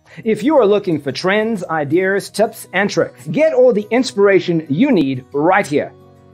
If you are looking for trends, ideas, tips, and tricks, get all the inspiration you need right here.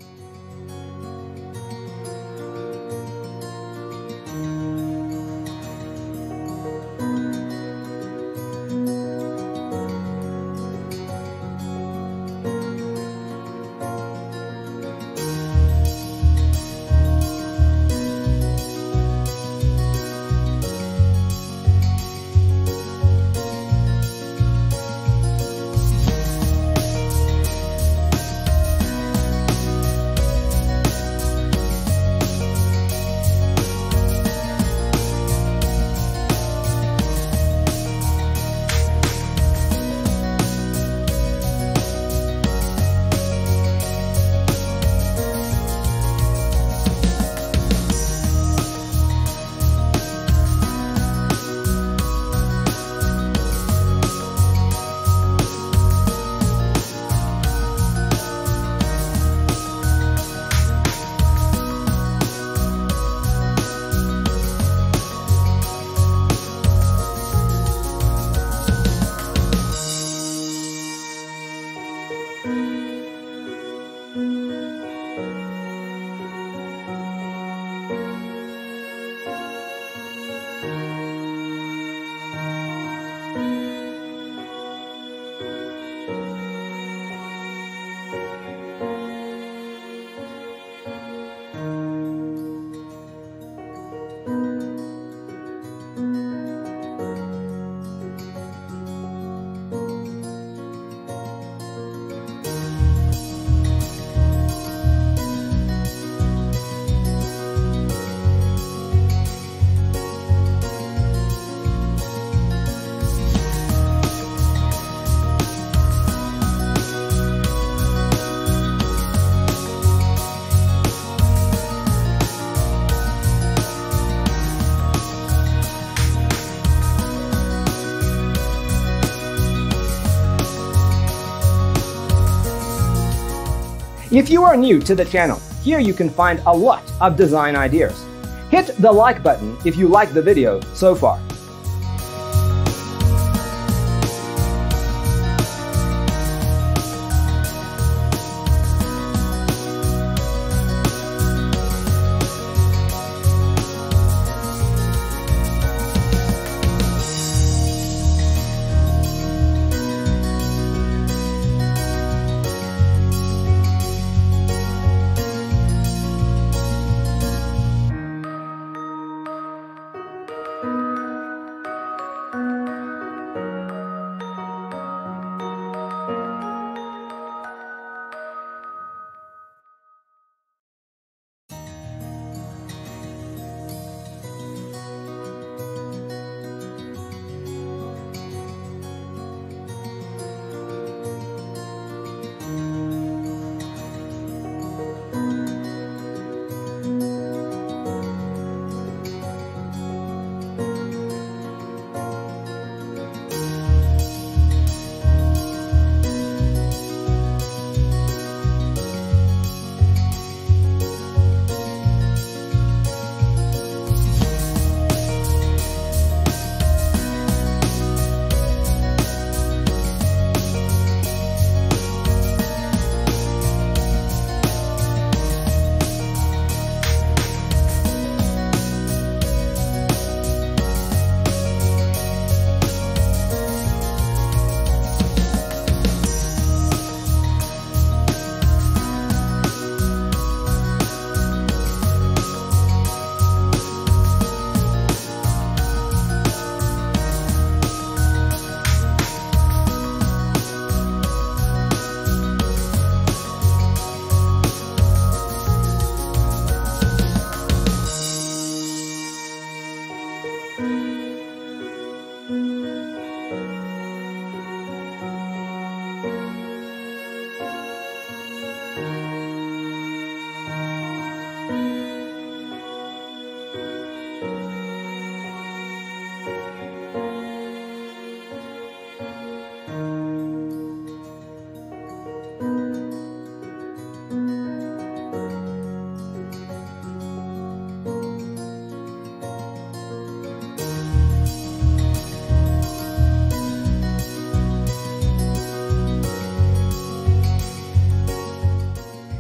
If you are new to the channel, here you can find a lot of design ideas. Hit the like button if you like the video so far.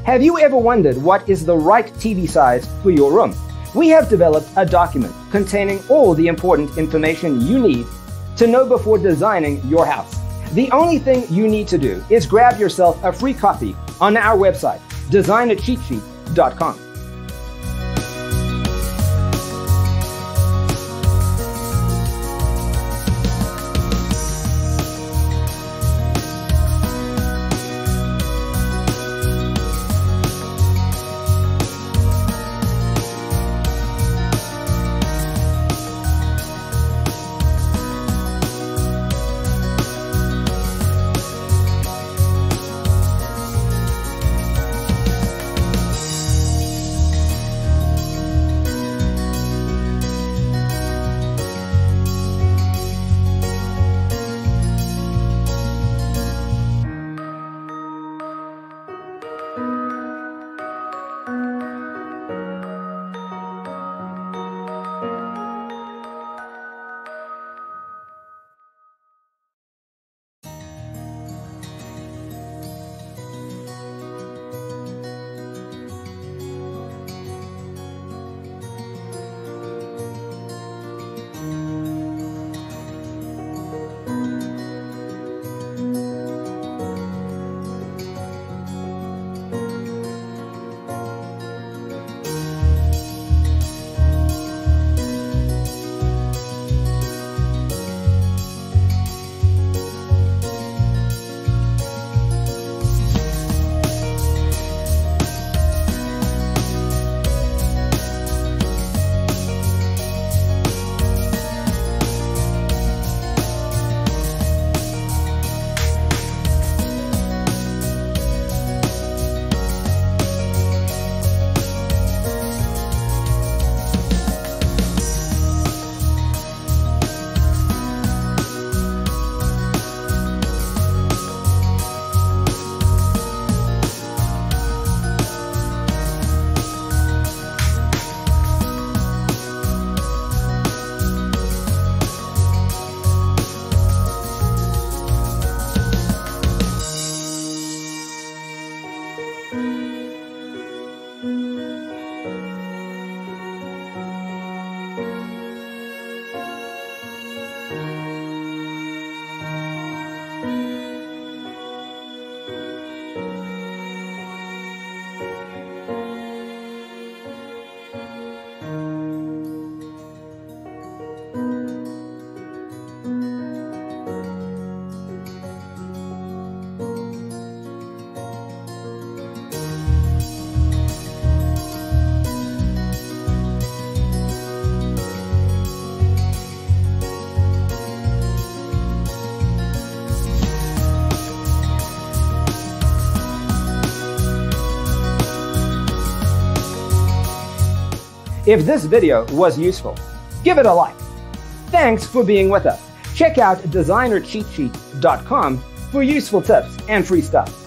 Have you ever wondered what is the right TV size for your room? We have developed a document containing all the important information you need to know before designing your house. The only thing you need to do is grab yourself a free copy on our website, designercheatsheet.com. If this video was useful, give it a like. Thanks for being with us. Check out designercheatsheet.com for useful tips and free stuff.